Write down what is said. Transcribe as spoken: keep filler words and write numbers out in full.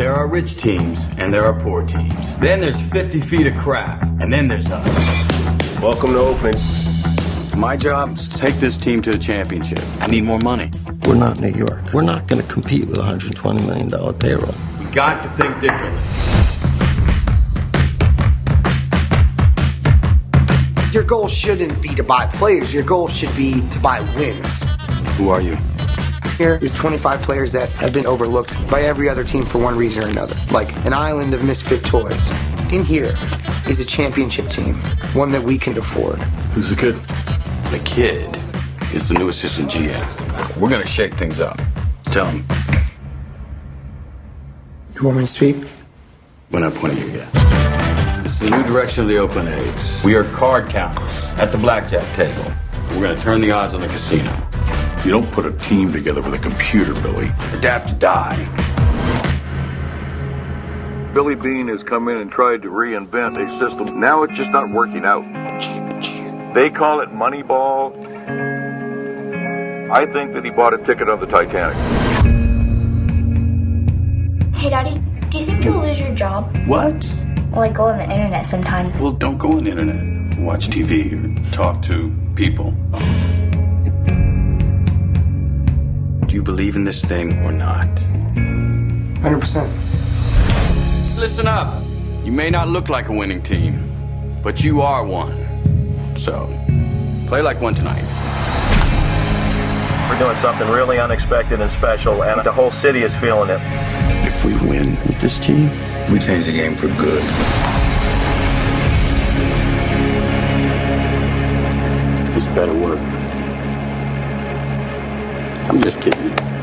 There are rich teams, and there are poor teams. Then there's fifty feet of crap, and then there's us. Welcome to Oakland. My job's to take this team to a championship. I need more money. We're not New York. We're not going to compete with a one hundred twenty million dollars payroll. We got to think differently. Your goal shouldn't be to buy players. Your goal should be to buy wins. Who are you? Here is twenty-five players that have been overlooked by every other team for one reason or another, like an island of misfit toys. In here is a championship team, one that we can afford. Who's the kid? The kid is the new assistant G M. We're going to shake things up. Tell him. You want me to speak? We're not pointing you yet. It's the new direction of the Oakland A's. We are card counters at the blackjack table. We're going to turn the odds on the casino. You don't put a team together with a computer, Billy. Adapt to die. Billy Beane has come in and tried to reinvent a system. Now it's just not working out. They call it Moneyball. I think that he bought a ticket on the Titanic. Hey, Daddy, do you think you'll lose your job? What? Well, I go on the internet sometimes. Well, don't go on the internet. Watch T V or talk to people. Do you believe in this thing or not? one hundred percent. Listen up. You may not look like a winning team, but you are one. So, play like one tonight. We're doing something really unexpected and special, and the whole city is feeling it. If we win with this team, We change the game for good. This better work. I'm just kidding.